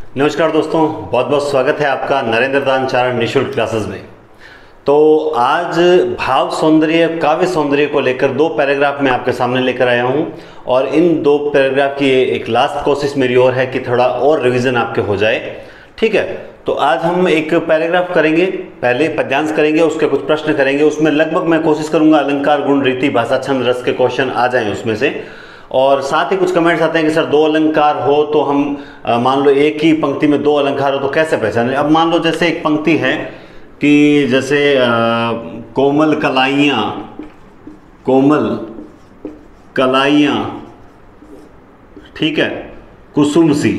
नमस्कार दोस्तों, बहुत बहुत स्वागत है आपका नरेंद्र दान चारण निःशुल्क क्लासेस में। तो आज भाव सौंदर्य काव्य सौंदर्य को लेकर दो पैराग्राफ मैं आपके सामने लेकर आया हूं और इन दो पैराग्राफ की एक लास्ट कोशिश मेरी ओर है कि थोड़ा और रिवीजन आपके हो जाए। ठीक है, तो आज हम एक पैराग्राफ करेंगे, पहले पद्यांश करेंगे, उसके कुछ प्रश्न करेंगे। उसमें लगभग मैं कोशिश करूंगा अलंकार, गुण, रीति, भाषा, छंद, रस के क्वेश्चन आ जाएं उसमें से। और साथ ही कुछ कमेंट्स आते हैं कि सर दो अलंकार हो तो हम मान लो एक ही पंक्ति में दो अलंकार हो तो कैसे पहचानें। अब मान लो जैसे एक पंक्ति है कि जैसे कोमल कलाइयाँ, कोमल कलाइयाँ, ठीक है, कुसुम सी।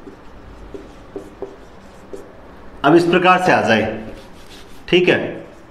अब इस प्रकार से आ जाए, ठीक है,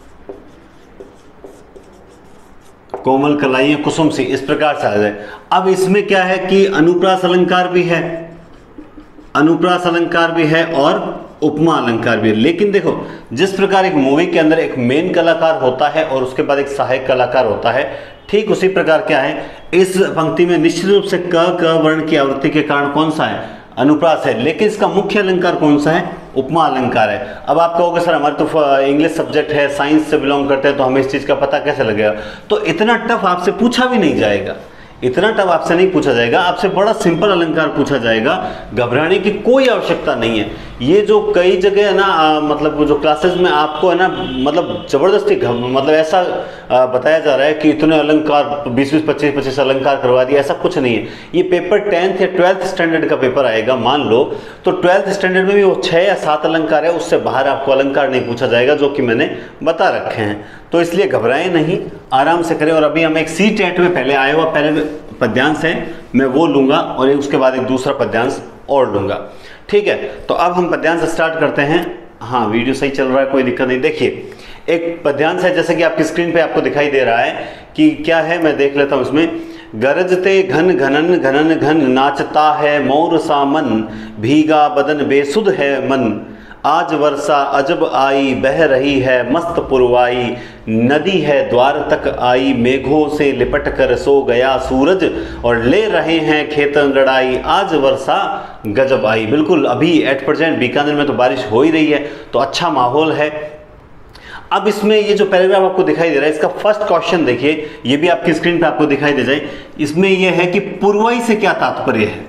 कोमल कलाइयाँ कुसुम सी, इस प्रकार से आ जाए। अब इसमें क्या है कि अनुप्रास अलंकार भी है, अनुप्रास अलंकार भी है और उपमा अलंकार भी है। लेकिन देखो, जिस प्रकार एक मूवी के अंदर एक मेन कलाकार होता है और उसके बाद एक सहायक कलाकार होता है, ठीक उसी प्रकार क्या है इस पंक्ति में निश्चित रूप से क वर्ण की आवृत्ति के कारण कौन सा है, अनुप्रास है। लेकिन इसका मुख्य अलंकार कौन सा है, उपमा अलंकार है। अब आप कहोगे सर हमारे तो इंग्लिश सब्जेक्ट है, साइंस से बिलोंग करते हैं, तो हमें इस चीज का पता कैसे लगेगा। तो इतना टफ आपसे पूछा भी नहीं जाएगा, इतना टफ आपसे नहीं पूछा जाएगा, आपसे बड़ा सिंपल अलंकार पूछा जाएगा। घबराने की कोई आवश्यकता नहीं है। ये जो कई जगह है ना, मतलब जो क्लासेस में आपको है ना, मतलब जबरदस्ती मतलब ऐसा बताया जा रहा है कि इतने अलंकार 20-20, 25-25 अलंकार करवा दिए, ऐसा कुछ नहीं है। ये पेपर 10th या 12th स्टैंडर्ड का पेपर आएगा मान लो, तो 12th स्टैंडर्ड में भी वो 6 या 7 अलंकार है, उससे बाहर आपको अलंकार नहीं पूछा जाएगा, जो कि मैंने बता रखे हैं। तो इसलिए घबराएं नहीं, आराम से करें। और अभी हम एक CTET में पहले आया हुआ पहले पद्यांश है, मैं वो लूंगा और उसके बाद एक दूसरा पद्यांश और लूंगा। ठीक है, तो अब हम पद्यांश स्टार्ट करते हैं। हाँ, वीडियो सही चल रहा है, कोई दिक्कत नहीं। देखिए, एक पद्यांश है जैसे कि आपकी स्क्रीन पे आपको दिखाई दे रहा है कि क्या है, मैं देख लेता हूं इसमें। गरजते घन घनन घनन घन, नाचता है मोर सा मन, भीगा बदन बेसुध है मन, आज वर्षा अजब आई, बह रही है मस्त पुरवाई, नदी है द्वार तक आई, मेघों से लिपट कर सो गया सूरज, और ले रहे हैं खेतन लड़ाई, आज वर्षा गजब आई। बिल्कुल, अभी एट प्रेजेंट बीकानेर में तो बारिश हो ही रही है, तो अच्छा माहौल है। अब इसमें ये जो पैराग्राफ आपको दिखाई दे रहा है, इसका फर्स्ट क्वेश्चन देखिए, ये भी आपकी स्क्रीन पे आपको दिखाई दे जाए। इसमें यह है कि पुरवाई से क्या तात्पर्य है।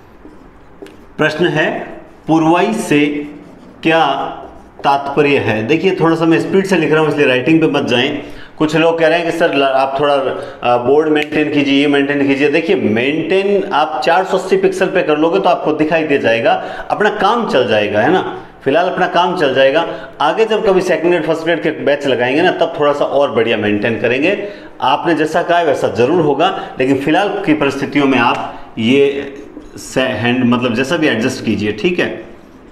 प्रश्न है पुरवाई से क्या तात्पर्य है। देखिए, थोड़ा सा मैं स्पीड से लिख रहा हूं, इसलिए राइटिंग पे मत जाएं। कुछ लोग कह रहे हैं कि सर आप थोड़ा बोर्ड मेंटेन कीजिए, ये मेंटेन कीजिए। देखिए, मेंटेन आप 480 पिक्सल पे कर लोगे तो आपको दिखाई दे जाएगा, अपना काम चल जाएगा, है ना। फिलहाल अपना काम चल जाएगा। आगे जब कभी सेकंड ग्रेड फर्स्ट ग्रेड के बैच लगाएंगे ना, तब थोड़ा सा और बढ़िया मेंटेन करेंगे। आपने जैसा कहा है वैसा जरूर होगा, लेकिन फिलहाल की परिस्थितियों में आप ये हैंड मतलब जैसा भी एडजस्ट कीजिए। ठीक है,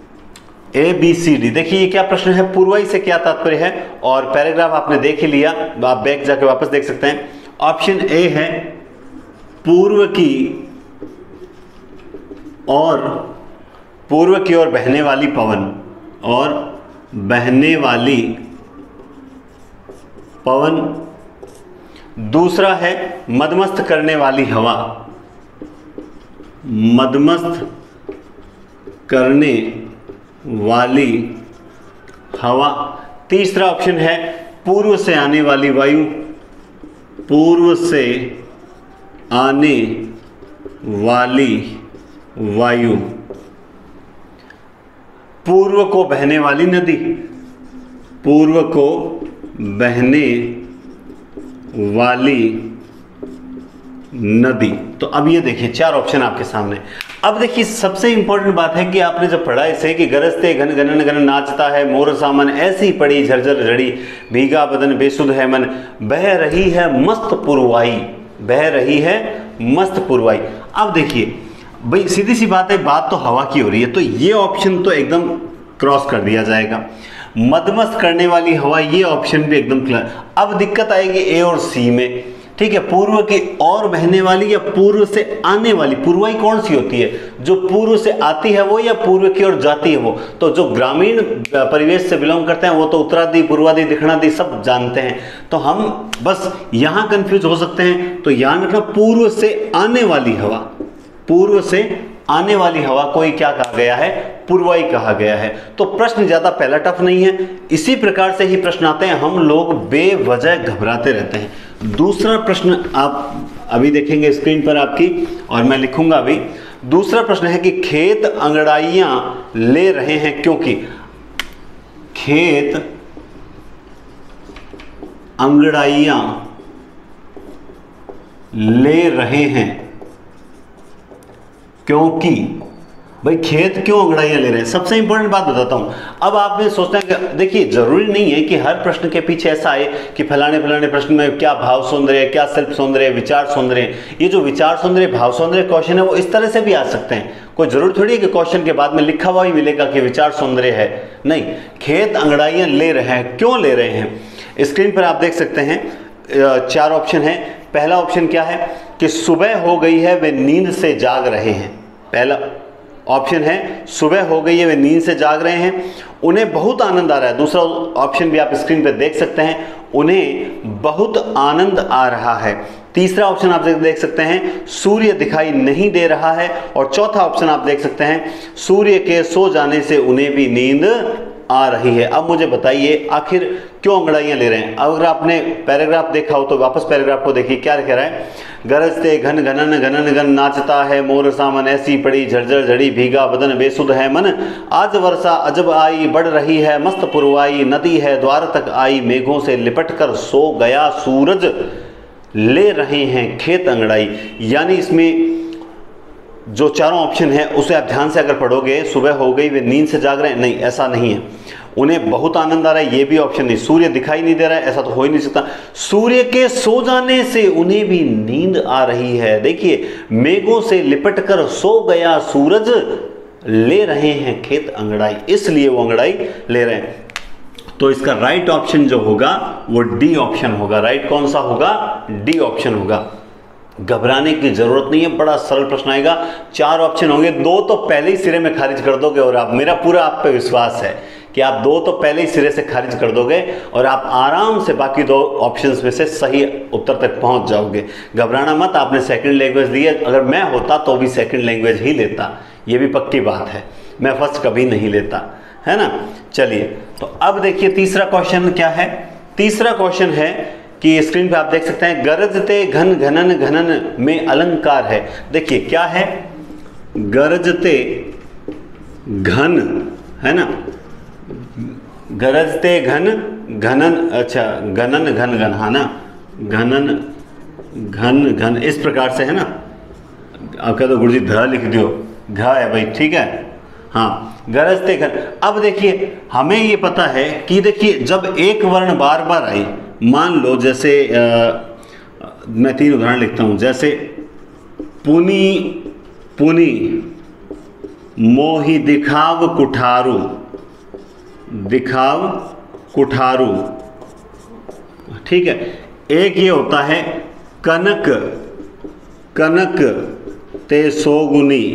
ABCD। देखिए, ये क्या प्रश्न है, पुरवाई से क्या तात्पर्य है, और पैराग्राफ आपने देख ही लिया, आप बैक जाके वापस देख सकते हैं। ऑप्शन A है पूर्व की ओर बहने वाली पवन, और बहने वाली पवन। दूसरा है मदमस्त करने वाली हवा, मदमस्त करने वाली हवा। तीसरा ऑप्शन है पूर्व से आने वाली वायु, पूर्व से आने वाली वायु। पूर्व को बहने वाली नदी, पूर्व को बहने वाली नदी। तो अब ये देखिए 4 ऑप्शन आपके सामने। अब देखिए, सबसे इंपॉर्टेंट बात है कि आपने जब पढ़ा इसे कि गरजते घन घनन घन, नाचता है मोर सामन, ऐसी पड़ी झरझर झड़ी, भीगा बदन बेसुध है मन, बह रही है मस्त पुरवाई, बह रही है मस्त पुरवाई। अब देखिए भाई, सीधी सी बात है, बात तो हवा की हो रही है, तो ये ऑप्शन तो एकदम क्रॉस कर दिया जाएगा। मदमस्त करने वाली हवा, ये ऑप्शन भी एकदम क्लियर। अब दिक्कत आएगी A और C में। ठीक है, पूर्व की ओर बहने वाली या पूर्व से आने वाली। पुरवाई कौन सी होती है, जो पूर्व से आती है वो, या पूर्व की ओर जाती है वो। तो जो ग्रामीण परिवेश से बिलोंग करते हैं वो तो उत्तरादि, पूर्वादि, दक्षिणादि सब जानते हैं। तो हम बस यहाँ कंफ्यूज हो सकते हैं। तो याद रखना, पूर्व से आने वाली हवा, पूर्व से आने वाली हवा को ही क्या कहा गया है, पूर्वाई कहा गया है। तो प्रश्न ज्यादा पहला टफ नहीं है। इसी प्रकार से ही प्रश्न आते हैं, हम लोग बेवजह घबराते रहते हैं। दूसरा प्रश्न आप अभी देखेंगे स्क्रीन पर आपकी, और मैं लिखूंगा अभी। दूसरा प्रश्न है कि खेत अंगड़ाइयां ले रहे हैं क्योंकि, खेत अंगड़ाइयां ले रहे हैं क्योंकि, भाई खेत क्यों अंगड़ाइयां ले रहे हैं? सबसे इंपॉर्टेंट बात बताता हूं। अब आप में सोचते हैं कि देखिए जरूरी नहीं है कि हर प्रश्न के पीछे ऐसा आए कि फलाने फलाने प्रश्न में क्या भाव सौंदर्य, क्या शिल्प सौंदर्य, विचार सौंदर्य। ये जो विचार सौंदर्य, भाव सौंदर्य क्वेश्चन है वो इस तरह से भी आ सकते हैं। कोई जरूर थोड़ी है कि क्वेश्चन के बाद में लिखा हुआ ही मिलेगा कि विचार सौंदर्य है, नहीं। खेत अंगड़ाइयां ले रहे हैं, क्यों ले रहे हैं? स्क्रीन पर आप देख सकते हैं 4 ऑप्शन है। पहला ऑप्शन क्या है कि सुबह हो गई है वे नींद से जाग रहे हैं। पहला ऑप्शन है सुबह हो गई है वे नींद से जाग रहे हैं, उन्हें बहुत आनंद आ रहा है। दूसरा ऑप्शन भी आप स्क्रीन पर देख सकते हैं, उन्हें बहुत आनंद आ रहा है। तीसरा ऑप्शन आप देख सकते हैं सूर्य दिखाई नहीं दे रहा है। और चौथा ऑप्शन आप देख सकते हैं सूर्य के सो जाने से उन्हें भी नींद आ रही है। अब मुझे बताइए आखिर क्यों अंगड़ाइयां ले रहे हैं? अगर आपने पैराग्राफ देखा हो तो वापस पैराग्राफ को देखिए, क्या कह रहा है? गरजते घन घनन घनन घन नाचता है मोर सामन, ऐसी पड़ी झरझर झड़ी भीगा बदन बेसुध है मन। आज वर्षा अजब आई बढ़ रही है मस्त पुरवाई, नदी है द्वार तक आई मेघों से लिपट कर सो गया सूरज, ले रहे हैं खेत अंगड़ाई। यानी इसमें जो चारों ऑप्शन है उसे आप ध्यान से अगर पढ़ोगे, सुबह हो गई वे नींद से जाग रहे हैं, नहीं ऐसा नहीं है। उन्हें बहुत आनंद आ रहा है, ये भी ऑप्शन नहीं। सूर्य दिखाई नहीं दे रहा है, ऐसा तो हो ही नहीं सकता। सूर्य के सो जाने से उन्हें भी नींद आ रही है। देखिए मेघों से लिपट कर सो गया सूरज, ले रहे हैं खेत अंगड़ाई, इसलिए वो अंगड़ाई ले रहे हैं। तो इसका राइट ऑप्शन जो होगा वो डी ऑप्शन होगा। राइट कौन सा होगा? डी ऑप्शन होगा। घबराने की जरूरत नहीं है, बड़ा सरल प्रश्न आएगा। 4 ऑप्शन होंगे, 2 तो पहले ही सिरे में खारिज कर दोगे, और आप, मेरा पूरा आप पे विश्वास है कि आप 2 तो पहले ही सिरे से खारिज कर दोगे और आप आराम से बाकी 2 ऑप्शंस में से सही उत्तर तक पहुंच जाओगे। घबराना मत, आपने सेकंड लैंग्वेज दी है। अगर मैं होता तो भी सेकंड लैंग्वेज ही लेता, ये भी पक्की बात है। मैं फर्स्ट कभी नहीं लेता, है ना। चलिए तो अब देखिए तीसरा क्वेश्चन क्या है। तीसरा क्वेश्चन है कि स्क्रीन पे आप देख सकते हैं गरजते घन घनन घनन में अलंकार है। देखिए क्या है, गरजते घन, है ना, गरजते घन घनन, अच्छा घनन घन घन, हाँ ना, घनन घन घन, इस प्रकार से है ना। आप कह दो गुरुजी ध लिख दियो, घ है भाई, ठीक है, हाँ गरजते घन। अब देखिए हमें ये पता है कि देखिए जब एक वर्ण बार बार आए, मान लो जैसे मैं 3 उदाहरण लिखता हूं, जैसे पुनी पुनी मोहि दिखाव कुठारू, दिखाव कुठारू, ठीक है। एक ये होता है कनक कनक ते सोगुनी,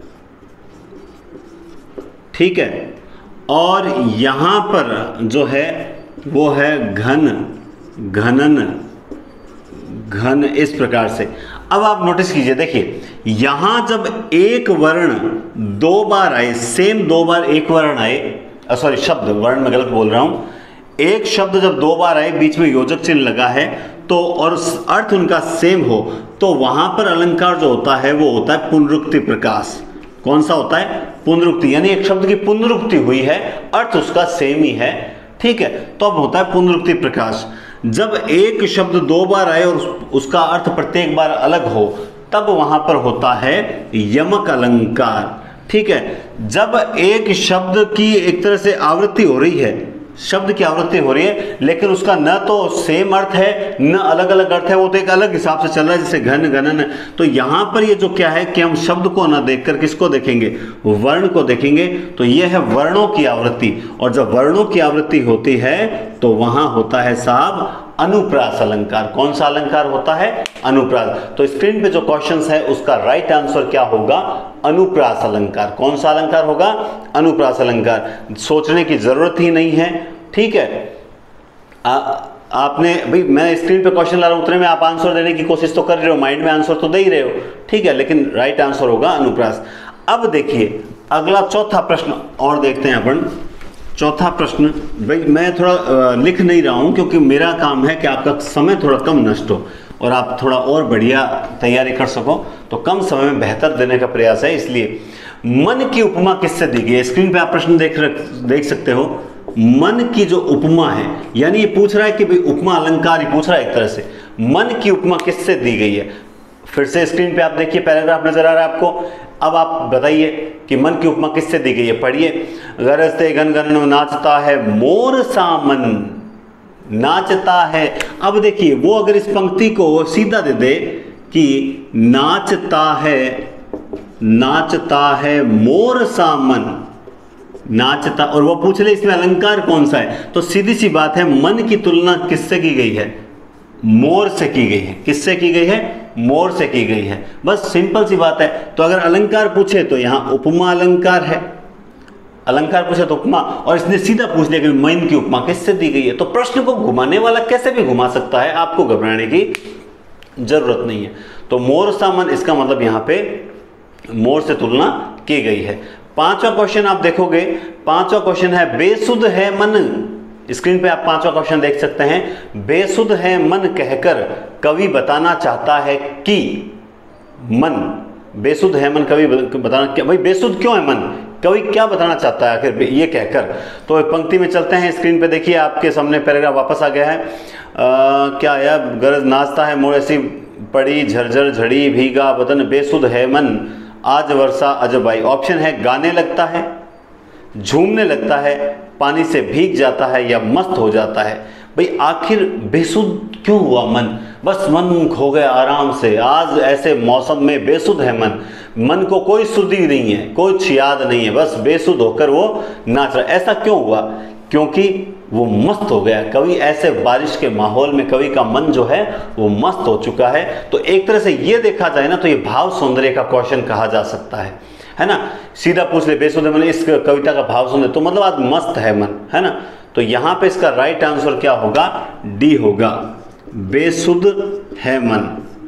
ठीक है। और यहां पर जो है वो है घन घनन घन, इस प्रकार से। अब आप नोटिस कीजिए, देखिए यहां जब एक वर्ण 2 बार आए, सेम 2 बार एक वर्ण आए, सॉरी शब्द, वर्ण में गलत बोल रहा हूं, एक शब्द जब 2 बार आए, बीच में योजक चिन्ह लगा है तो, और अर्थ उनका सेम हो, तो वहां पर अलंकार जो होता है वो होता है पुनरुक्ति प्रकाश। कौन सा होता है? पुनरुक्ति, यानी एक शब्द की पुनरुक्ति हुई है, अर्थ उसका सेम ही है, ठीक है, तो अब होता है पुनरुक्ति प्रकाश। जब एक शब्द 2 बार आए और उसका अर्थ प्रत्येक बार अलग हो, तब वहां पर होता है यमक अलंकार, ठीक है। जब एक शब्द की एक तरह से आवृत्ति हो रही है, शब्द की आवृत्ति हो रही है, लेकिन उसका न तो सेम अर्थ है न अलग अलग अर्थ है, वो तो एक अलग हिसाब से चल रहा है, जैसे घन घनन। तो यहां पर ये जो क्या है कि हम शब्द को न देखकर किसको देखेंगे? वर्ण को देखेंगे। तो ये है वर्णों की आवृत्ति, और जब वर्णों की आवृत्ति होती है तो वहां होता है साहब अनुप्रास अलंकार। कौन सा अलंकार होता है? अनुप्रास। तो स्क्रीन पे जो क्वेश्चन है उसका राइट आंसर क्या होगा? अनुप्रास अलंकार। कौन सा अलंकार होगा? अनुप्रास अलंकार। सोचने की जरूरत ही नहीं है, ठीक है। आपने भाई, मैं स्क्रीन पे क्वेश्चन ला रहा हूं, उतने में आप आंसर देने की कोशिश तो कर रहे हो, माइंड में आंसर तो दे ही रहे हो, ठीक है, लेकिन राइट आंसर होगा अनुप्रास। अब देखिए अगला चौथा प्रश्न और देखते हैं अपन। चौथा प्रश्न, भाई मैं थोड़ा लिख नहीं रहा हूं क्योंकि मेरा काम है कि आपका समय थोड़ा कम नष्ट हो और आप थोड़ा और बढ़िया तैयारी कर सको, तो कम समय में बेहतर देने का प्रयास है। इसलिए मन की उपमा किससे दी गई है? स्क्रीन पे आप प्रश्न देख सकते हो। मन की जो उपमा है, यानी ये पूछ रहा है कि भाई उपमा अलंकार ही पूछ रहा है एक तरह से। मन की उपमा किससे दी गई है? फिर से स्क्रीन पे आप देखिए, पैराग्राफ नजर आ रहा है आपको। अब आप बताइए कि मन की उपमा किससे दी गई है, पढ़िए। गरजते गन गन नाचता है मोर सा मन, नाचता है। अब देखिए वो अगर इस पंक्ति को सीधा दे दे कि नाचता है मोर सा मन, नाचता, और वो पूछ ले इसमें अलंकार कौन सा है, तो सीधी सी बात है मन की तुलना किससे की गई है? मोर से की गई है। किससे की गई है? मोर से की गई है। बस सिंपल सी बात है। तो अगर अलंकार पूछे तो यहां उपमा अलंकार है, अलंकार पूछे तो उपमा, और इसने सीधा पूछ लिया कि मन की उपमा किससे दी गई है। तो प्रश्न को घुमाने वाला कैसे भी घुमा सकता है, आपको घबराने की जरूरत नहीं है। तो मोर सा मन, इसका मतलब यहां पे मोर से तुलना की गई है। पांचवा क्वेश्चन आप देखोगे, पांचवा क्वेश्चन है बेसुध है मन। स्क्रीन पे आप पांचवा क्वेश्चन देख सकते हैं। बेसुध है मन कहकर कवि बताना चाहता है कि मन, बेसुध है मन कवि बताना, भाई बेसुध क्यों है मन, कवि क्या बताना चाहता है आखिर ये कहकर। तो एक पंक्ति में चलते हैं। स्क्रीन पे देखिए आपके सामने पैराग्राफ वापस आ गया है। क्या आया? गरज नाचता है मोर ऐसी पड़ी, झरझर झड़ी भीगा बदन, बेसुध है मन आज वर्षा अजब आई। ऑप्शन है गाने लगता है, झूमने लगता है, पानी से भीग जाता है, या मस्त हो जाता है। भाई आखिर बेसुध क्यों हुआ मन? बस मन खो गया आराम से, आज ऐसे मौसम में बेसुध है मन, मन को कोई सुधि नहीं है, कुछ याद नहीं है, बस बेसुध होकर वो नाच रहा है। ऐसा क्यों हुआ? क्योंकि वो मस्त हो गया। कवि ऐसे बारिश के माहौल में कवि का मन जो है वो मस्त हो चुका है। तो एक तरह से ये देखा जाए ना तो ये भाव सौंदर्य का क्वेश्चन कहा जा सकता है ना। सीधा पूछ ले बेसुध है मन, इस कविता का भाव सौंदर्य, तो मतलब आज मस्त है मन, है ना। तो यहां पे इसका राइट आंसर क्या होगा? डी होगा, बेसुध है मन,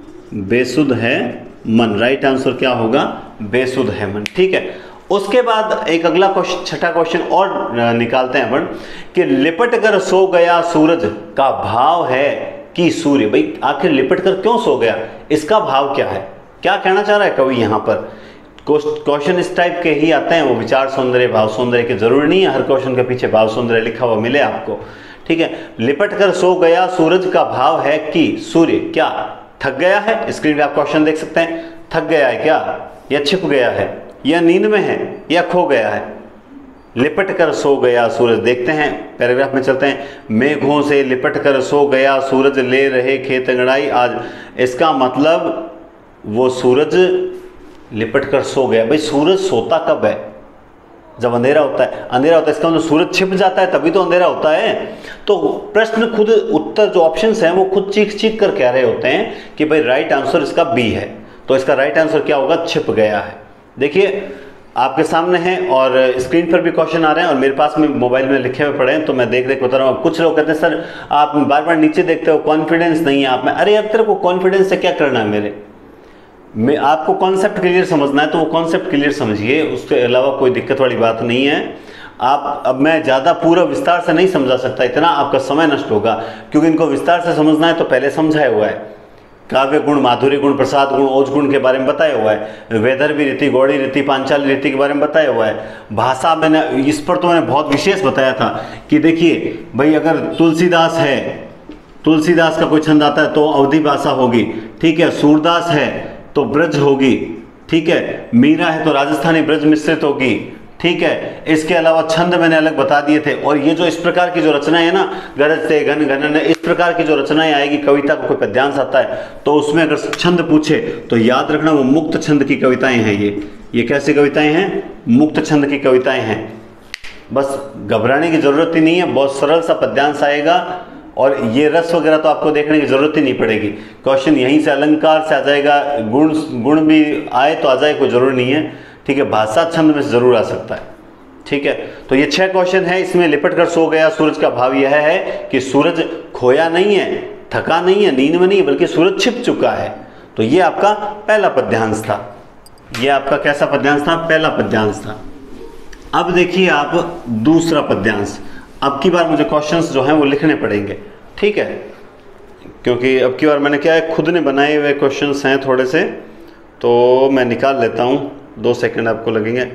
बेसुध है मन। राइट आंसर क्या होगा? बेसुध है मन। ठीक है। उसके बाद एक अगला क्वेश्चन, छठा क्वेश्चन और निकालते हैं अपन कि लिपट कर सो गया सूरज का भाव है कि सूर्य। भाई आखिर लिपट कर क्यों सो गया, इसका भाव क्या है, क्या कहना चाह रहा है कवि यहां पर। क्वेश्चन इस टाइप के ही आते हैं, वो विचार सौंदर्य भाव सौंदर्य के, जरूरी नहीं है हर क्वेश्चन के पीछे भाव सौंदर्य लिखा हुआ मिले आपको। ठीक है। लिपट कर सो गया सूरज का भाव है कि सूर्य क्या थक गया है। स्क्रीन पे आप क्वेश्चन देख सकते हैं। थक गया है क्या, या छिप गया है, या नींद में है, या खो गया है। लिपट कर सो गया सूरज। देखते हैं पैराग्राफ में चलते हैं। मेघों से लिपट कर सो गया सूरज, ले रहे खेत अंगड़ाई आज। इसका मतलब वो सूरज लिपट कर सो गया। भाई सूरज सोता कब है? जब अंधेरा होता है। अंधेरा होता है इसका मतलब सूरज छिप जाता है तभी तो अंधेरा होता है। तो प्रश्न खुद, उत्तर जो ऑप्शंस हैं वो खुद चीख चीख कर कह रहे होते हैं कि भाई राइट आंसर इसका बी है। तो इसका राइट आंसर क्या होगा? छिप गया है। देखिए आपके सामने है और स्क्रीन पर भी क्वेश्चन आ रहे हैं और मेरे पास में मोबाइल में लिखे हुए पड़े हैं, तो मैं देख देख बता रहा हूँ। कुछ लोग कहते हैं सर आप बार बार नीचे देखते हो, कॉन्फिडेंस नहीं है आप में। अरे अब तेरे को कॉन्फिडेंस से क्या करना है मेरे में, आपको कॉन्सेप्ट क्लियर समझना है तो वो कॉन्सेप्ट क्लियर समझिए, उसके अलावा कोई दिक्कत वाली बात नहीं है। आप, अब मैं ज़्यादा पूरा विस्तार से नहीं समझा सकता, इतना आपका समय नष्ट होगा, क्योंकि इनको विस्तार से समझना है तो पहले समझाया हुआ है। काव्य गुण, माधुर्य गुण, प्रसाद गुण, ओज गुण के बारे में बताया हुआ है। वैदर्भी रीति, गौड़ी रीति, पांचाली रीति के बारे में बताया हुआ है। भाषा मैंने इस पर तो मैंने बहुत विशेष बताया था कि देखिए भाई अगर तुलसीदास है, तुलसीदास का कोई छंद आता है तो अवधी भाषा होगी, ठीक है। सूरदास है तो ब्रज होगी, ठीक है। मीरा है तो राजस्थानी ब्रज मिश्रित होगी, ठीक है। इसके अलावा छंद मैंने अलग बता दिए थे। और ये जो इस प्रकार की जो रचनाएं है ना, गरजते घन घनन, इस प्रकार की जो रचनाएं आएगी, कविता को कोई पद्यांश आता है तो उसमें अगर छंद पूछे तो याद रखना वो मुक्त छंद की कविताएं हैं। ये कैसी कविताएं हैं? मुक्त छंद की कविताएं हैं। बस घबराने की जरूरत ही नहीं है, बहुत सरल सा पद्यांश आएगा और ये रस वगैरह तो आपको देखने की जरूरत ही नहीं पड़ेगी। क्वेश्चन यहीं से अलंकार से आ जाएगा, गुण भी आए तो आ जाए, कोई जरूरी नहीं है, ठीक है। भाषा छंद में जरूर आ सकता है, ठीक है। तो ये 6 क्वेश्चन है, इसमें लिपट कर सो गया सूरज का भाव यह है कि सूरज खोया नहीं है, थका नहीं है, नींद में नहीं है, बल्कि सूरज छिप चुका है। तो ये आपका पहला पद्यांश था, ये आपका कैसा पद्यांश था? पहला पद्यांश था। अब देखिए आप दूसरा पद्यांश। अब की बार मुझे क्वेश्चंस जो हैं वो लिखने पड़ेंगे, ठीक है, क्योंकि अब की बार मैंने क्या है, खुद ने बनाए हुए क्वेश्चंस हैं थोड़े से, तो मैं निकाल लेता हूँ, 2 सेकंड आपको लगेंगे।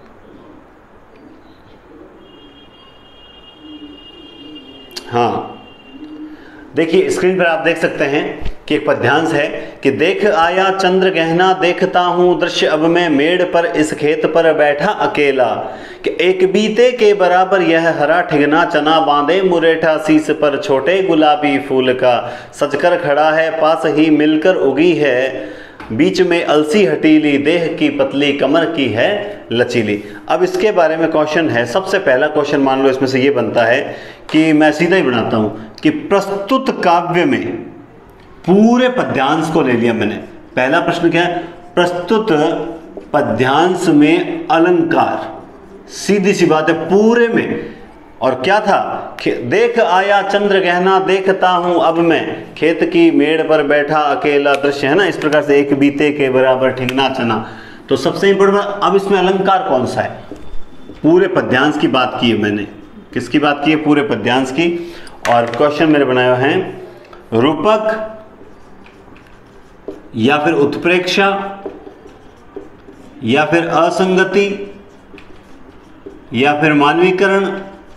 हाँ, देखिए स्क्रीन पर आप देख सकते हैं कि एक पद्यांश है कि देख आया चंद्र गहना देखता हूँ दृश्य अब मैं मेड़ पर इस खेत पर बैठा अकेला, कि एक बीते के बराबर यह हरा ठिगना चना बांधे मुरेठा शीस पर छोटे गुलाबी फूल का, सजकर खड़ा है पास ही मिलकर उगी है, बीच में अलसी हटीली देह की पतली कमर की है लचीली। अब इसके बारे में क्वेश्चन है। सबसे पहला क्वेश्चन मान लो इसमें से ये बनता है कि मैं सीधा ही बनाता हूं कि प्रस्तुत काव्य में पूरे पद्यांश को ले लिया मैंने। पहला प्रश्न क्या है? प्रस्तुत पद्यांश में अलंकार, सीधी सी बात है, पूरे में। और क्या था? देख आया चंद्र गहना देखता हूं अब मैं खेत की मेड़ पर बैठा अकेला दृश्य, है ना, इस प्रकार से एक बीते के बराबर ठिगना चना। तो सबसे इंपॉर्टेंट, अब इसमें अलंकार कौन सा है? पूरे पद्यांश की बात की है मैंने। किसकी बात की है? पूरे पद्यांश की। और क्वेश्चन मेरे बनाए हुए हैं रूपक या फिर उत्प्रेक्षा या फिर असंगति या फिर मानवीकरण,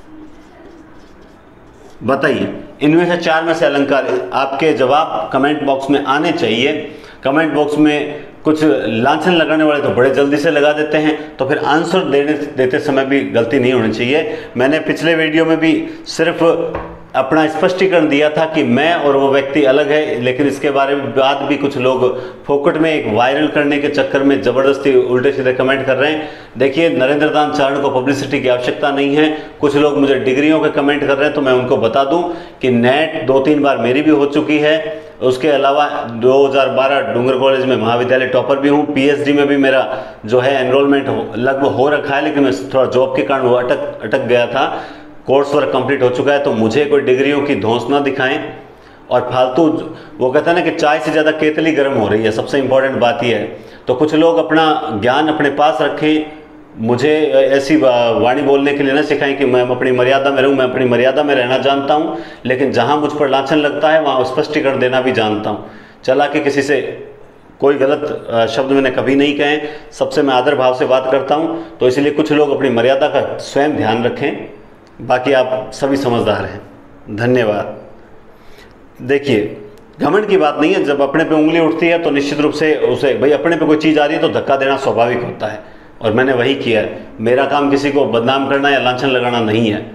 बताइए। इनमें से 4 में से अलंकार, आपके जवाब कमेंट बॉक्स में आने चाहिए। कमेंट बॉक्स में कुछ लांछन लगाने वाले तो बड़े जल्दी से लगा देते हैं, तो फिर आंसर देते समय भी गलती नहीं होनी चाहिए। मैंने पिछले वीडियो में भी सिर्फ अपना स्पष्टीकरण दिया था कि मैं और वो व्यक्ति अलग है, लेकिन इसके बारे में बाद भी कुछ लोग फोकट में एक वायरल करने के चक्कर में ज़बरदस्ती उल्टे सीधे कमेंट कर रहे हैं। देखिए, नरेंद्र दान चारण को पब्लिसिटी की आवश्यकता नहीं है। कुछ लोग मुझे डिग्रियों के कमेंट कर रहे हैं, तो मैं उनको बता दूं कि नेट 2-3 बार मेरी भी हो चुकी है। उसके अलावा 2012 डूंगर कॉलेज में महाविद्यालय टॉपर भी हूँ। पीएचडी में भी मेरा जो है एनरोलमेंट लगभग हो रखा है, लेकिन मैं थोड़ा जॉब के कारण वो अटक गया था। कोर्स वर्क कंप्लीट हो चुका है, तो मुझे कोई डिग्रियों की धौंस ना दिखाएं। और फालतू, वो कहता है ना कि चाय से ज़्यादा केतली गर्म हो रही है, सबसे इंपॉर्टेंट बात यह है। तो कुछ लोग अपना ज्ञान अपने पास रखें, मुझे ऐसी वाणी बोलने के लिए ना सिखाएं कि मैं अपनी मर्यादा में रहूं। मैं अपनी मर्यादा में रहना जानता हूं, लेकिन जहां मुझ पर लांछन लगता है वहां स्पष्टीकरण देना भी जानता हूं। चला के किसी से कोई गलत शब्द मैंने कभी नहीं कहे, सबसे मैं आदर भाव से बात करता हूं। तो इसलिए कुछ लोग अपनी मर्यादा का स्वयं ध्यान रखें। बाकी आप सभी समझदार हैं। धन्यवाद। देखिए, घमंड की बात नहीं है। जब अपने पे उंगली उठती है तो निश्चित रूप से उसे, भाई अपने पे कोई चीज़ आ रही है तो धक्का देना स्वाभाविक होता है, और मैंने वही किया है। मेरा काम किसी को बदनाम करना या लांछन लगाना नहीं है।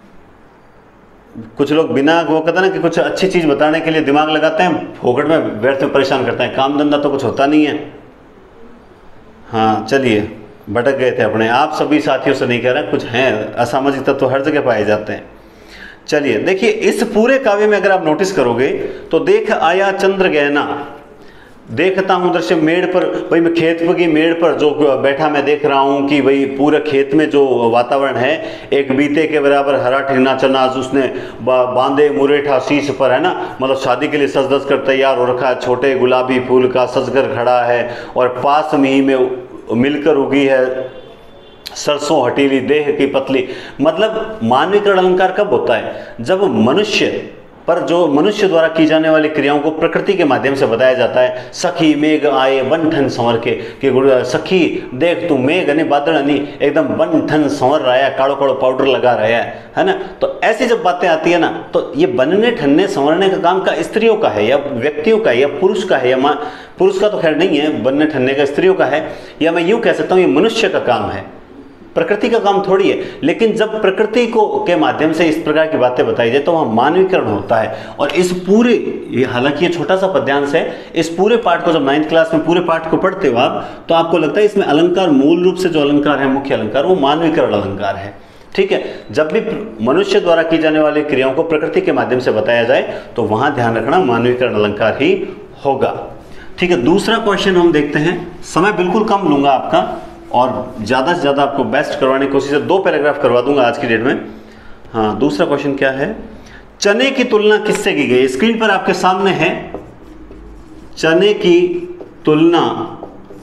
कुछ लोग बिना, वो कहते हैं ना कि कुछ अच्छी चीज़ बताने के लिए दिमाग लगाते हैं, फोकट में व्यर्थ में परेशान करते हैं। काम धंधा तो कुछ होता नहीं है। हाँ चलिए, भटक गए थे अपने। आप सभी साथियों से नहीं कह रहे, कुछ हैं असामाजिक तत्व तो हर जगह पाए जाते हैं। चलिए देखिए, इस पूरे काव्य में अगर आप नोटिस करोगे तो देख आया चंद्र गहना देखता हूँ दृश्य मेड़ पर, भाई मैं खेत की मेड़ पर जो बैठा मैं देख रहा हूँ कि भाई पूरे खेत में जो वातावरण है, एक बीते के बराबर हरा ठिगना चना उसने बांधे मुरेठा शीश पर, है ना, मतलब शादी के लिए सज धज कर तैयार हो रखा है, छोटे गुलाबी फूल का सजकर खड़ा है, और पास में ही में मिलकर उगी है सरसों हटीली देह की पतली। मतलब मानवीकरण अलंकार कब होता है? जब मनुष्य पर जो मनुष्य द्वारा की जाने वाली क्रियाओं को प्रकृति के माध्यम से बताया जाता है। सखी मेघ आए वन ठन संवर के, कि सखी देख तू मेघ नहीं बादल नहीं, एकदम वन ठन संवर रहा है, काड़ो काड़ो पाउडर लगा रहा है ना। तो ऐसी जब बातें आती है ना, तो ये बनने ठनने संवरने का काम का स्त्रियों का है या व्यक्तियों का है या पुरुष का है, या पुरुष का तो खैर नहीं है, बनने ठनने का स्त्रियों का है, या मैं यूँ कह सकता हूँ ये मनुष्य का काम है, प्रकृति का काम थोड़ी है। लेकिन जब प्रकृति को के माध्यम से इस प्रकार की बातें बताई जाए तो वहाँ मानवीकरण होता है। और इस पूरे, हालांकि ये छोटा सा पद्यांश है, इस पूरे पाठ को जब 9th क्लास में पूरे पाठ को पढ़ते हो आप, तो आपको लगता है इसमें अलंकार, मूल रूप से जो अलंकार है, मुख्य अलंकार, वो मानवीकरण अलंकार है। ठीक है, जब भी मनुष्य द्वारा की जाने वाली क्रियाओं को प्रकृति के माध्यम से बताया जाए तो वहाँ ध्यान रखना मानवीकरण अलंकार ही होगा। ठीक है, दूसरा क्वेश्चन हम देखते हैं। समय बिल्कुल कम लूंगा आपका और ज़्यादा से ज़्यादा आपको बेस्ट करवाने की कोशिश है। 2 पैराग्राफ करवा दूंगा आज की डेट में। हाँ, दूसरा क्वेश्चन क्या है? चने की तुलना किससे की गई? स्क्रीन पर आपके सामने है, चने की तुलना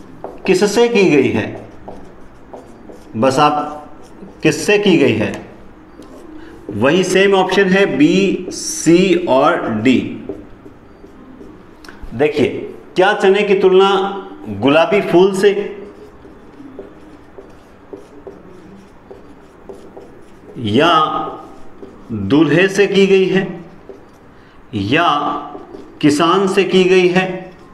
किससे की गई है, बस आप किससे की गई है, वही सेम ऑप्शन है बी, सी और डी। देखिए, क्या चने की तुलना गुलाबी फूल से, या दूल्हे से की गई है, या किसान से की गई है,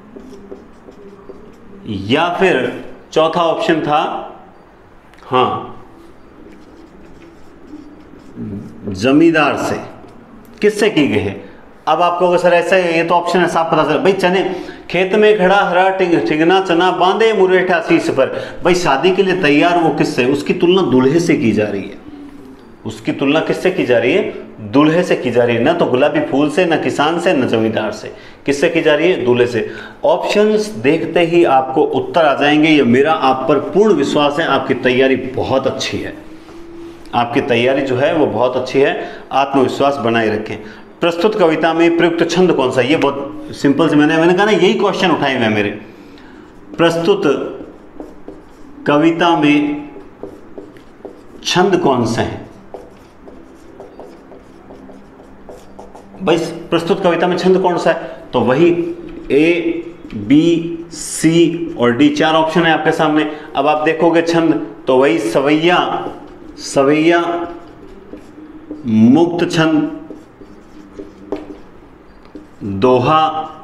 या फिर चौथा ऑप्शन था हाँ जमींदार से, किससे की गई है। अब आपको अगर सर ऐसा है, ये तो ऑप्शन है साफ पता चल भाई, चने खेत में खड़ा हरा ठिगना चना बांधे मुरेठा शीश पर, भाई शादी के लिए तैयार वो किससे, उसकी तुलना दूल्हे से की जा रही है, उसकी तुलना किससे की जा रही है, दूल्हे से की जा रही है, ना तो गुलाबी फूल से, ना किसान से, ना जमींदार से, किससे की जा रही है, दूल्हे से। ऑप्शंस देखते ही आपको उत्तर आ जाएंगे, ये मेरा आप पर पूर्ण विश्वास है, आपकी तैयारी बहुत अच्छी है, आपकी तैयारी जो है वो बहुत अच्छी है, आत्मविश्वास बनाए रखें। प्रस्तुत कविता में प्रयुक्त छंद कौन सा, ये बहुत सिंपल से मैंने कहा ना, यही क्वेश्चन उठाए हुए मेरे। प्रस्तुत कविता में छंद कौन से हैं भाई, प्रस्तुत कविता में छंद कौन सा है, तो वही ए, बी, सी और डी, चार ऑप्शन है आपके सामने। अब आप देखोगे छंद तो वही सवैया, सवैया, मुक्त छंद, दोहा,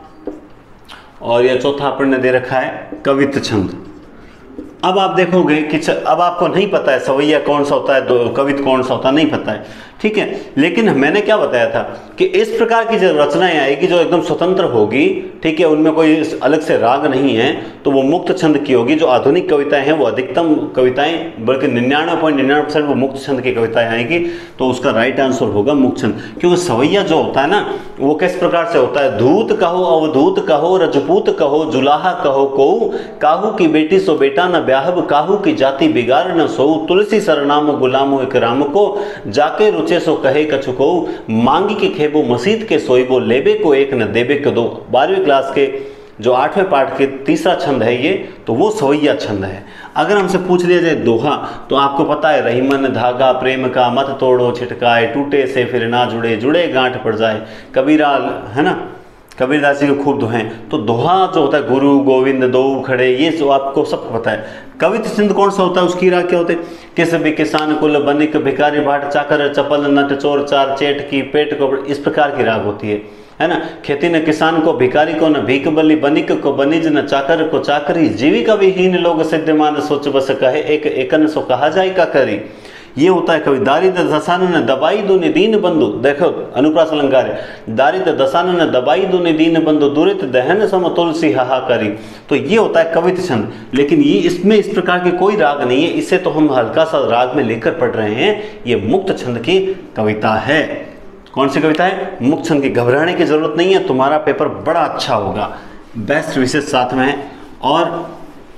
और यह चौथा अपन ने दे रखा है कवित्त छंद। अब आप देखोगे कि अब आपको नहीं पता है सवैया कौन सा होता है, कवित्त कौन सा होता है, नहीं पता है, ठीक है। लेकिन मैंने क्या बताया था कि इस प्रकार की जो रचनाएं आएगी जो एकदम स्वतंत्र होगी, ठीक है, उनमें कोई अलग से राग नहीं है, तो वो मुक्त छंद की होगी। जो आधुनिक कविताएं हैं वो अधिकतम कविताएं, बल्कि 99.99% वो मुक्त छंद की कविताएं आएगी, तो उसका राइट आंसर होगा मुक्त छंद। क्योंकि सवैया जो होता है ना, वो किस प्रकार से होता है, धूत कहो अवधूत कहो रजपूत कहो जुलाहा कहो को, काहू की बेटी सो बेटा न ब्याहब, काहू की जाति बिगाड़ न सो, तुलसी सरनाम गुलामो एक राम को, जाके रुचे सो कहे कछु को, मांगी के खेबो मसीद के सोईबो, लेबे को एक न देबे को दो। 12वीं क्लास के जो 8वें पाठ के तीसरा छंद है ये, तो वो सवैया छंद है। अगर हमसे पूछ लिया जाए दोहा, तो आपको पता है, रहीमन धागा प्रेम का मत तोड़ो छिटकाए, टूटे से फिर ना जुड़े, जुड़े गांठ पड़ जाए, कबीरा, है ना, कबीरदास जी को खूब दोहें। तो दोहा जो होता है, गुरु गोविंद दो खड़े, ये जो आपको सबको पता है। कवित्त छंद कौन सा होता है, उसकी राग क्या होते हैं, किस भी किसान कुल बनिक भिखारी बाट चाकर चपल नट चोर चार चेट की पेट को, इस प्रकार की राग होती है ना। खेती न किसान को भिखारी को, न भीख बलि बनिक को बनिज, न चाकर को चाकरी, जीविका विहीन लोग सिद्धमान सोच बस कहे, एक एकन सो कहा जाए का करी। ये होता है कवि। दारिद्र दसानन दबाई दो निदीन बंधु, देखो अनुप्रास अलंकार है, दारिद्र दसानन दबाई दो निदीन बंधु, दुरित दहन सम तुलसी हाहाकारी। तो ये होता है कवित्त छंद। लेकिन ये इसमें इस प्रकार की कोई राग नहीं है, इसे तो हम हल्का सा राग में लेकर पढ़ रहे हैं। ये मुक्त छंद की कविता है। कौन सी कविता है, मुक्त छंद की। घबराने की जरूरत नहीं है, तुम्हारा पेपर बड़ा अच्छा होगा। बेस्ट विशेष साथ में है। और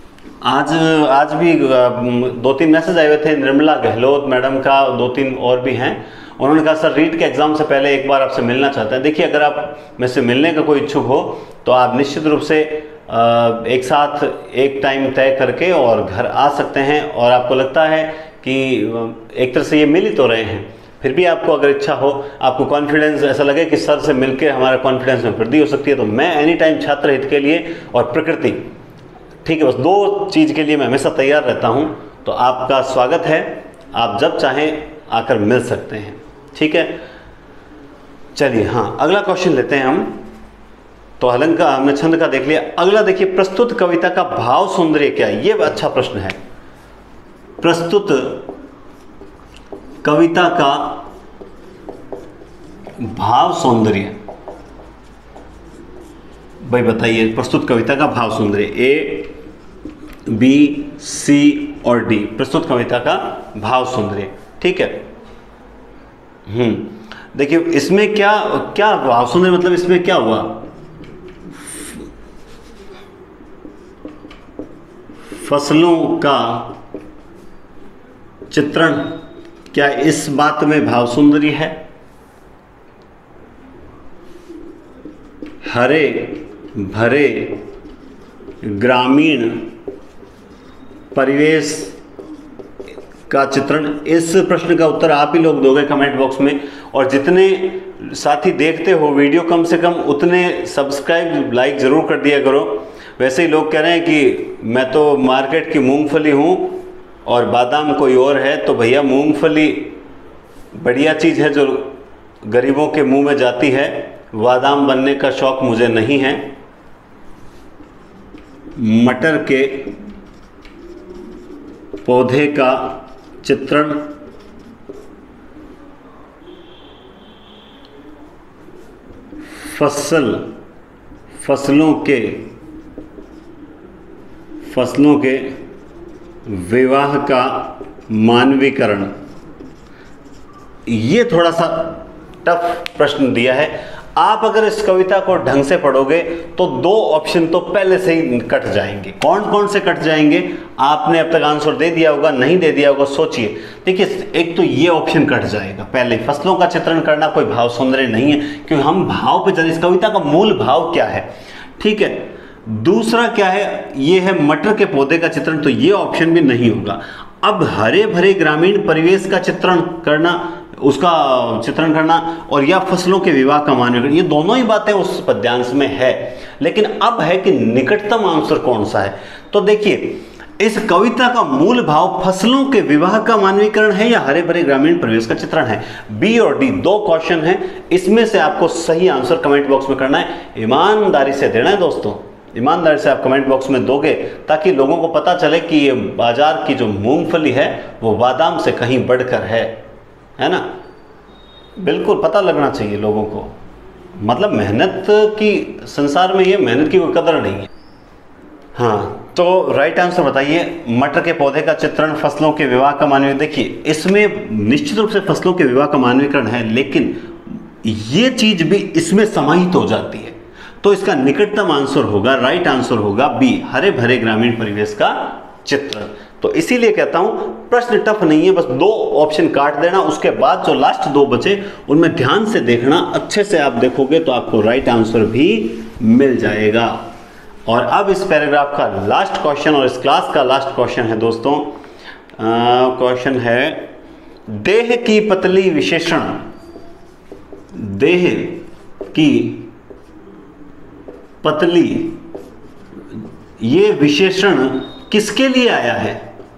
आज भी 2-3 मैसेज आए हुए थे, निर्मला गहलोत मैडम का, 2-3 और भी हैं। उन्होंने कहा सर रीट के एग्ज़ाम से पहले एक बार आपसे मिलना चाहते हैं। देखिए, अगर आप में से मिलने का कोई इच्छुक हो तो आप निश्चित रूप से एक साथ एक टाइम तय करके और घर आ सकते हैं। और आपको लगता है कि एक तरह से ये मिल ही तो रहे हैं, फिर भी आपको अगर इच्छा हो, आपको कॉन्फिडेंस ऐसा लगे कि सर से मिलकर हमारा कॉन्फिडेंस में वृद्धि हो सकती है, तो मैं एनी टाइम छात्र हित के लिए और प्रकृति, ठीक है, बस 2 चीज़ के लिए मैं हमेशा तैयार रहता हूं। तो आपका स्वागत है, आप जब चाहें आकर मिल सकते हैं, ठीक है। चलिए, हाँ, अगला क्वेश्चन लेते हैं हम। तो अलंकार हमने छंद का देख लिया। अगला देखिए, प्रस्तुत कविता का भाव सौंदर्य क्या है। ये अच्छा प्रश्न है। प्रस्तुत कविता का भाव सौंदर्य, भाई बताइए, प्रस्तुत कविता का भाव सौंदर्य। ए, बी, सी और डी, प्रस्तुत कविता का भाव सौंदर्य, ठीक है। देखिए, इसमें क्या क्या भाव सौंदर्य, मतलब इसमें क्या हुआ, फसलों का चित्रण, क्या इस बात में भाव सौंदर्य है। हरे भरे ग्रामीण परिवेश का चित्रण। इस प्रश्न का उत्तर आप ही लोग दोगे कमेंट बॉक्स में, और जितने साथी देखते हो वीडियो कम से कम उतने सब्सक्राइब लाइक ज़रूर कर दिया करो। वैसे ही लोग कह रहे हैं कि मैं तो मार्केट की मूंगफली हूँ और बादाम कोई और है, तो भैया मूंगफली बढ़िया चीज़ है जो गरीबों के मुंह में जाती है, बादाम बनने का शौक मुझे नहीं है। मटर के पौधे का चित्रण फसलों के विवाह का मानवीकरण। ये थोड़ा सा टफ प्रश्न दिया है। आप अगर इस कविता को ढंग से पढ़ोगे तो दो ऑप्शन तो पहले से ही कट जाएंगे। कौन कौन से कट जाएंगे? आपने अब तक आंसर दे दिया होगा, नहीं दे दिया होगा, सोचिए। देखिए, एक तो ये ऑप्शन कट जाएगा। पहले फसलों का चित्रण करना कोई भाव सौंदर्य नहीं है, क्योंकि हम भाव पे चले। इस कविता का मूल भाव क्या है? ठीक है। दूसरा क्या है? ये है मटर के पौधे का चित्रण, तो ये ऑप्शन भी नहीं होगा। अब हरे भरे ग्रामीण परिवेश का चित्रण करना, उसका चित्रण करना, और या फसलों के विवाह का मानवीकरण, ये दोनों ही बातें उस पद्यांश में है। लेकिन अब है कि निकटतम आंसर कौन सा है। तो देखिए, इस कविता का मूल भाव फसलों के विवाह का मानवीकरण है या हरे भरे ग्रामीण परिवेश का चित्रण है। बी और डी दो क्वेश्चन है, इसमें से आपको सही आंसर कमेंट बॉक्स में करना है। ईमानदारी से देना है दोस्तों, ईमानदारी से आप कमेंट बॉक्स में दोगे ताकि लोगों को पता चले कि ये बाजार की जो मूंगफली है वो बादाम से कहीं बढ़कर है ना। बिल्कुल पता लगना चाहिए लोगों को। मतलब मेहनत की संसार में ये मेहनत की कोई कदर नहीं है। हाँ, तो राइट आंसर बताइए। मटर के पौधे का चित्रण, फसलों के विवाह का मानवीकरण। देखिए, इसमें निश्चित रूप से फसलों के विवाह का मानवीकरण है, लेकिन ये चीज भी इसमें समाहित हो जाती है। तो इसका निकटतम आंसर होगा, राइट आंसर होगा बी, हरे भरे ग्रामीण परिवेश का चित्रण। तो इसीलिए कहता हूं प्रश्न टफ नहीं है, बस दो ऑप्शन काट देना, उसके बाद जो लास्ट दो बचे उनमें ध्यान से देखना। अच्छे से आप देखोगे तो आपको राइट आंसर भी मिल जाएगा। और अब इस पैराग्राफ का लास्ट क्वेश्चन और इस क्लास का लास्ट क्वेश्चन है दोस्तों। क्वेश्चन है, देह की पतली विशेषण, देह की पतली, ये विशेषण किसके लिए आया है?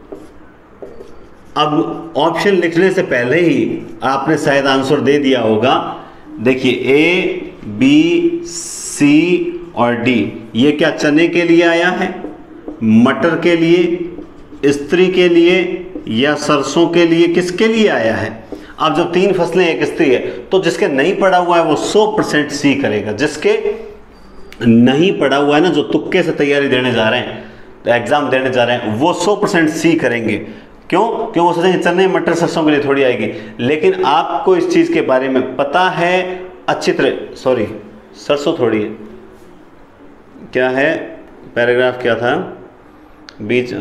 अब ऑप्शन लिखने से पहले ही आपने शायद आंसर दे दिया होगा। देखिए, ए, बी, सी और डी, ये क्या चने के लिए आया है, मटर के लिए, स्त्री के लिए या सरसों के लिए? किसके लिए आया है? अब जब तीन फसलें एक स्त्री है तो जिसके नहीं पड़ा हुआ है वो 100% सी करेगा। जिसके नहीं पड़ा हुआ है ना, जो तुक्के से तैयारी देने जा रहे हैं, एग्जाम देने जा रहे हैं, वो 100% सी करेंगे। क्यों? क्यों? वो सोचेंगे चने मटर सरसों के लिए थोड़ी आएगी। लेकिन आपको इस चीज के बारे में पता है अच्छी तरह। सॉरी, सरसों थोड़ी है, क्या है पैराग्राफ, क्या था बीच,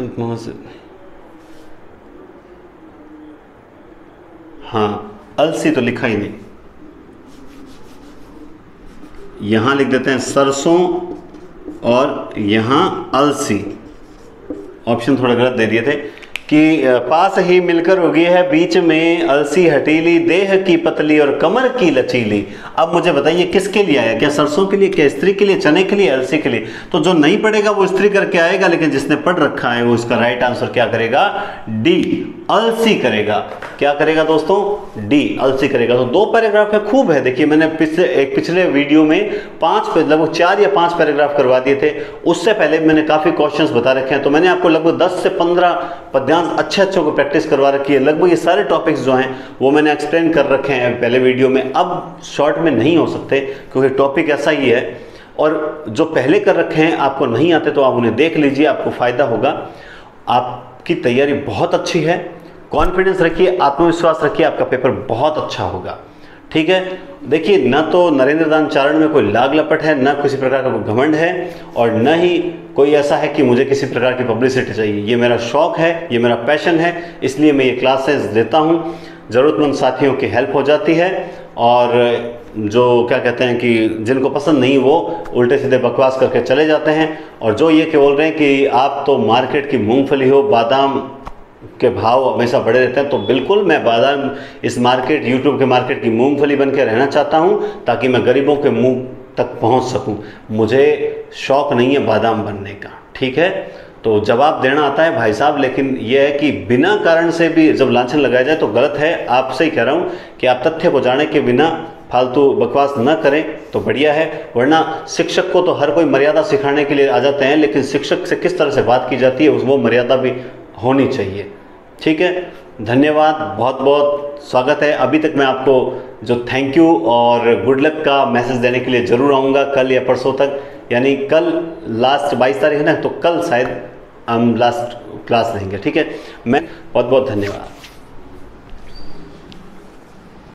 हाँ, अलसी तो लिखा ही नहीं, यहां लिख देते हैं सरसों और यहां अलसी। ऑप्शन थोड़ा गलत दे दिए थे कि पास ही मिलकर उगी है बीच में अलसी हटीली, देह की पतली और कमर की लचीली। अब मुझे बताइए किसके लिए आया? क्या सरसों के लिए, क्या स्त्री के लिए, चने के लिए, अलसी के लिए? तो जो नहीं पढ़ेगा वो स्त्री करके आएगा, लेकिन जिसने पढ़ रखा है वो इसका राइट आंसर क्या करेगा? डी, अलसी करेगा। क्या करेगा दोस्तों? डी, अलसी करेगा। तो दो पैराग्राफ है, खूब है। देखिए, मैंने पिछले वीडियो में लगभग 4 या 5 पैराग्राफ करवा दिए थे। उससे पहले मैंने काफी क्वेश्चंस बता रखे हैं, तो मैंने आपको लगभग 10 से 15 पद्यांश अच्छे को प्रैक्टिस करवा रखी है। लगभग ये सारे टॉपिक्स जो हैं वो मैंने एक्सप्लेन कर रखे हैं पहले वीडियो में। अब शॉर्ट में नहीं हो सकते क्योंकि टॉपिक ऐसा ही है, और जो पहले कर रखे हैं आपको नहीं आते तो आप उन्हें देख लीजिए, आपको फायदा होगा। आपकी तैयारी बहुत अच्छी है, कॉन्फिडेंस रखिए, आत्मविश्वास रखिए, आपका पेपर बहुत अच्छा होगा। ठीक है। देखिए, न तो नरेंद्र दान चारण में कोई लाग लपट है, न किसी प्रकार का कोई घमंड है, और न ही कोई ऐसा है कि मुझे किसी प्रकार की पब्लिसिटी चाहिए। ये मेरा शौक है, ये मेरा पैशन है, इसलिए मैं ये क्लासेस देता हूँ। ज़रूरतमंद साथियों की हेल्प हो जाती है और जो क्या कहते हैं कि जिनको पसंद नहीं वो उल्टे सीधे बकवास करके चले जाते हैं। और जो ये कि बोल रहे हैं कि आप तो मार्केट की मूंगफली हो, बादाम के भाव हमेशा बढ़े रहते हैं, तो बिल्कुल मैं बादाम इस मार्केट, यूट्यूब के मार्केट की मूंगफली बन के रहना चाहता हूँ ताकि मैं गरीबों के मुंह तक पहुँच सकूँ। मुझे शौक़ नहीं है बादाम बनने का, ठीक है। तो जवाब देना आता है भाई साहब, लेकिन यह है कि बिना कारण से भी जब लांछन लगाया जाए तो गलत है। आपसे ही कह रहा हूँ कि आप तथ्य को जाने के बिना फालतू बकवास न करें तो बढ़िया है। वरना शिक्षक को तो हर कोई मर्यादा सिखाने के लिए आ जाते हैं, लेकिन शिक्षक से किस तरह से बात की जाती है वो मर्यादा भी होनी चाहिए, ठीक है। धन्यवाद, बहुत बहुत स्वागत है। अभी तक मैं आपको जो थैंक यू और गुड लक का मैसेज देने के लिए ज़रूर आऊँगा कल या परसों तक, यानी कल लास्ट 22 तारीख है ना, तो कल शायद हम लास्ट क्लास लेंगे, ठीक है। मैं बहुत बहुत धन्यवाद।